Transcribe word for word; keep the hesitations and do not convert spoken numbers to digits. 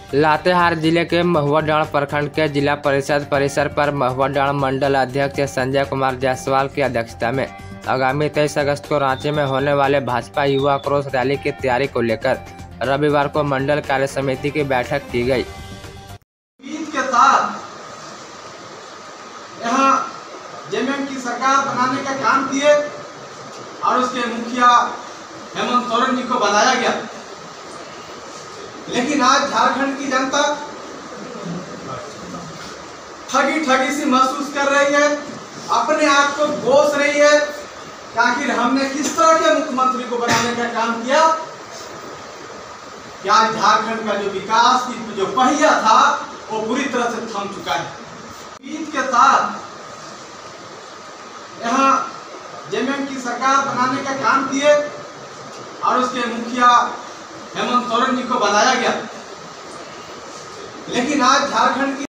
लातेहार जिले के महुआडांड़ प्रखंड के जिला परिषद परिसर पर महुआडांड़ मंडल अध्यक्ष संजय कुमार जायसवाल की अध्यक्षता में आगामी तेईस अगस्त को रांची में होने वाले भाजपा युवा आक्रोश रैली की तैयारी को लेकर रविवार को मंडल कार्य समिति की बैठक की गई। ईद के साथ यहाँ जेएमएम की सरकार बनाने का काम किए और उसके मुखिया हेमंत सोरेन जी को बनाया गया, लेकिन आज झारखंड की जनता ठगी ठगी सी महसूस कर रही है, अपने आप को कोस रही है कि आखिर हमने किस तरह के मुख्यमंत्री को बनाने का काम किया कि आज झारखंड का जो विकास की जो पहिया था वो पूरी तरह से थम चुका है। ईद के साथ यहाँ जेएमएम की सरकार बनाने का काम किए और उसके मुखिया हेमंत सोरेन जी को बनाया गया, लेकिन आज झारखंड की